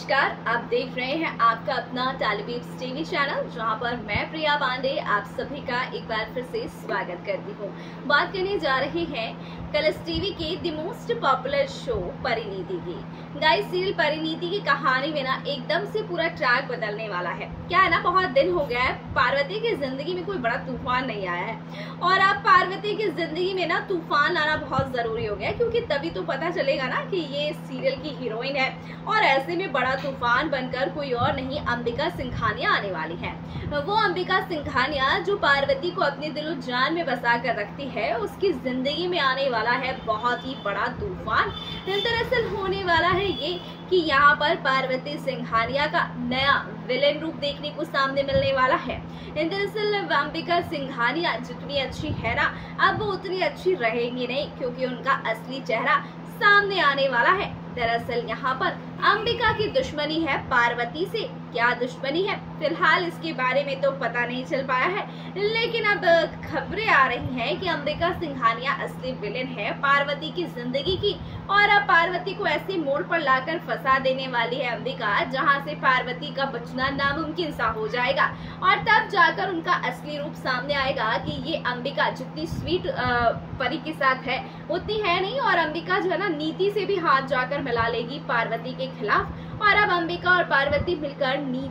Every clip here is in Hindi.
नमस्कार, आप देख रहे हैं आपका अपना टेलीविज़न टीवी चैनल, जहां पर मैं प्रिया पांडे आप सभी का एक बार फिर से स्वागत करती हूं। बात करने जा रहे हैं कलर्स टीवी के the most popular show Parineeti की। गाइस, सीरियल परिणीति की कहानी में ना एकदम से पूरा ट्रैक बदलने वाला है। क्या है ना, बहुत दिन हो गया है पार्वती की जिंदगी में कोई बड़ा तूफान नहीं आया है और अब पार्वती की जिंदगी में ना तूफान आना बहुत जरूरी हो गया है, क्योंकि तभी तो पता चलेगा ना कि ये सीरियल की हीरोइन है। और ऐसे में बड़ा तूफान बनकर कोई और नहीं, अंबिका सिंघानिया आने वाली है। वो अंबिका सिंघानिया जो पार्वती को अपने दिलो जान में बसा कर रखती है, उसकी जिंदगी में आने वाला है बहुत ही बड़ा तूफान। दरअसल होने वाला है ये कि यहाँ पर पार्वती सिंघानिया का नया विलेन रूप देखने को सामने मिलने वाला है। दरअसल अंबिका सिंघानिया जितनी अच्छी है ना, अब वो उतनी अच्छी रहेंगी नहीं, क्योंकि उनका असली चेहरा सामने आने वाला है। दरअसल यहाँ पर अंबिका की दुश्मनी है पार्वती से। क्या दुश्मनी है, फिलहाल इसके बारे में तो पता नहीं चल पाया है, लेकिन अब खबरें आ रही हैं कि अंबिका सिंघानिया असली विलेन है पार्वती की जिंदगी की, और अब पार्वती को ऐसे मोड़ पर लाकर फंसा देने वाली है अंबिका, जहां से पार्वती का बचना नामुमकिन सा हो जाएगा। और तब जाकर उनका असली रूप सामने आएगा कि ये अंबिका जितनी स्वीट परी के साथ है उतनी है नहीं, और अंबिका जो है ना नीति से भी हाथ जाकर मिला लेगी पार्वती के खिलाफ। और अब अंबिका और पार्वती मिलकर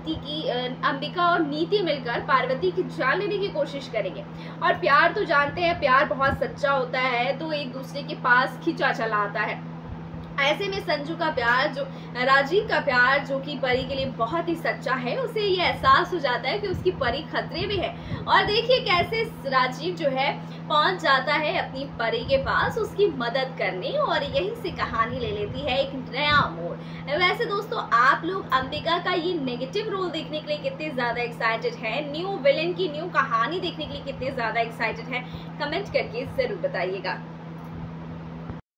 अंबिका और नीति मिलकर पार्वती की जान लेने की कोशिश करेंगे। और प्यार तो जानते हैं, प्यार बहुत सच्चा होता है, तो एक दूसरे के पास खींचा चला आता है। ऐसे में संजू का प्यार, जो राजीव का प्यार जो कि परी के लिए बहुत ही सच्चा है, उसे ये एहसास हो जाता है कि उसकी परी खतरे में है। और देखिए कैसे राजीव जो है पहुंच जाता है अपनी परी के पास उसकी मदद करने, और यहीं से कहानी ले लेती है एक नया मोड़। वैसे दोस्तों, आप लोग अंबिका का ये नेगेटिव रोल देखने के लिए कितने ज्यादा एक्साइटेड है, न्यू विलेन की न्यू कहानी देखने के लिए कितने ज्यादा एक्साइटेड है, कमेंट करके जरूर बताइएगा।